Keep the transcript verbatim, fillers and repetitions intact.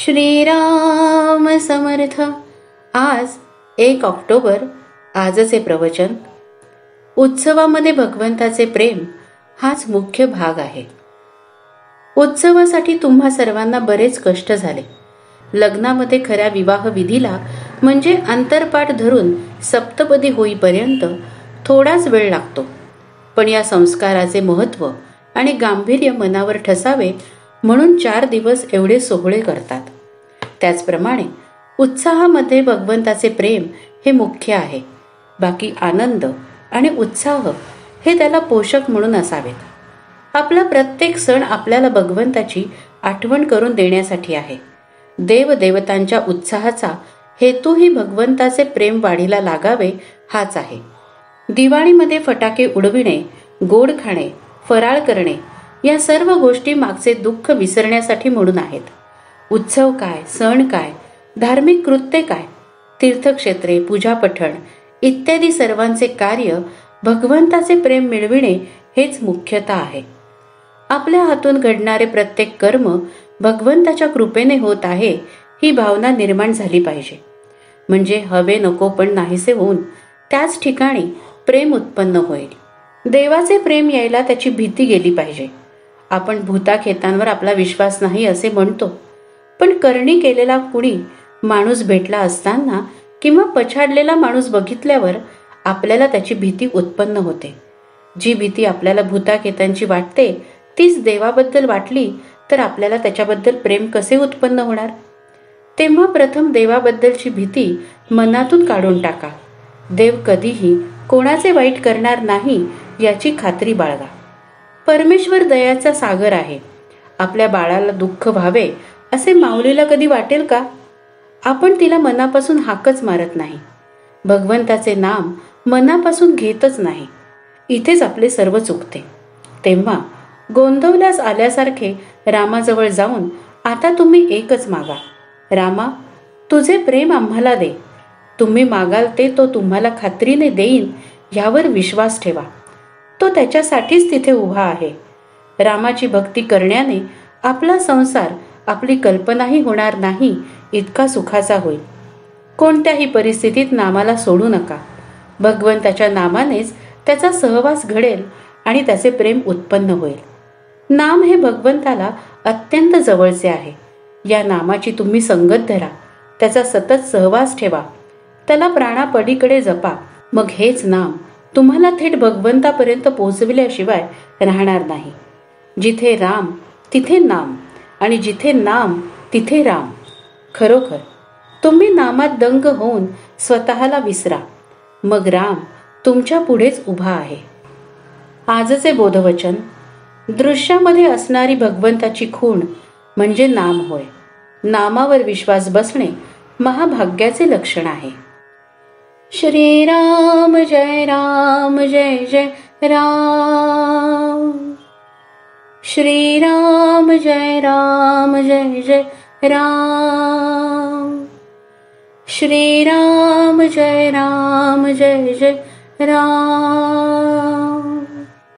श्रीराम समर्थ. आज एक ऑक्टोबर. आजचे प्रवचन. उत्सवामध्ये भगवंताचे प्रेम हाच मुख्य भाग आहे. उत्सवासाठी तुम्हा सर्वांना बरेच कष्ट झाले. लग्नामध्ये खऱ्या विवाह विधीला म्हणजे अंतरपाठ धरून सप्तपदी होईपर्यंत थोडाच वेळ लागतो. पण या संस्काराचे महत्त्व आणि गांभीर्य मनावर ठसावे म्हणून चार दिवस एवढे सोहळे करतात. त्याचप्रमाणे उत्साहामध्ये भगवंताचे प्रेम हे मुख्य आहे. बाकी आनंद आणि उत्साह हे त्याला पोषक म्हणून असावेत. आपला प्रत्येक सण आपल्याला भगवंताची आठवण करून देण्यासाठी आहे. देवदेवतांच्या उत्साहाचा हेतूही भगवंताचे प्रेम वाढीला लागावे हाच आहे. दिवाळीमध्ये फटाके उडविणे, गोड खाणे, फराळ करणे या सर्व गोष्टी मागचे दुःख विसरण्यासाठी म्हणून आहेत. उत्सव काय, सण काय, धार्मिक कृत्ये काय, तीर्थक्षेत्रे, पूजा पठण इत्यादी सर्वांचे कार्य भगवंताचे प्रेम मिळविणे हेच मुख्यतः आहे. आपल्या हातून घडणारे प्रत्येक कर्म भगवंताच्या कृपेने होत आहे ही भावना निर्माण झाली पाहिजे. म्हणजे हवे नको पण नाहीसे होऊन त्याच ठिकाणी प्रेम उत्पन्न होईल. देवाचे प्रेम यायला त्याची भीती गेली पाहिजे. आपण भूताखेतांवर आपला विश्वास नाही असे म्हणतो, पण करणी केलेला कुणी माणूस भेटला असताना किंवा पछाडलेला माणूस बघितल्यावर आपल्याला त्याची भीती उत्पन्न होते. जी भीती आपल्याला भूताखेतांची वाटते तीच देवाबद्दल वाटली तर आपल्याला त्याच्याबद्दल प्रेम कसे उत्पन्न होणार? तेव्हा प्रथम देवाबद्दलची भीती मनातून काढून टाका. देव कधीही कोणाचे वाईट करणार नाही याची खात्री बाळगा. परमेश्वर दयाचा सागर आहे. आपल्या बाळाला दुःख व्हावे असे माऊलीला कधी वाटेल का? आपण तिला मनापासून हाकच मारत नाही. भगवंताचे नाम मनापासून घेतच नाही. इथेच आपले सर्व चुकते. तेव्हा गोंधवल्यास आल्यासारखे रामाजवळ जाऊन आता तुम्ही एकच मागा. रामा, तुझे प्रेम आम्हाला दे. तुम्ही मागाल ते तो तुम्हाला खात्रीने देईन यावर विश्वास ठेवा. तो त्याच्यासाठीच तिथे उभा आहे. रामाची भक्ती करण्याने आपला संसार, आपली कल्पनाही होणार नाही इतका सुखाचा होईल. कोणत्याही परिस्थितीत नामाला सोडू नका. भगवंताच्या नामानेच त्याचा सहवास घडेल आणि त्याचे प्रेम उत्पन्न होईल. नाम हे भगवंताला अत्यंत जवळचे आहे. या नामाची तुम्ही संगत धरा. त्याचा सतत सहवास ठेवा. त्याला प्राणापलीकडे जपा. मग हेच नाम तुम्हाला थेट भगवंतापर्यंत पोहोचविल्याशिवाय राहणार नाही. जिथे राम तिथे नाम आणि जिथे नाम तिथे राम. खरोखर तुम्ही नामात दंग होऊन स्वतःला विसरा. मग राम तुमच्या पुढेच उभा आहे. आजचे बोधवचन. दृश्यामध्ये असणारी भगवंताची खूण म्हणजे नाम होय. नामावर विश्वास बसणे महाभाग्याचे लक्षण आहे. श्रीराम जय राम जय जय राम. श्रीराम जय राम जय जय राम. श्रीराम जय राम जय जय राम.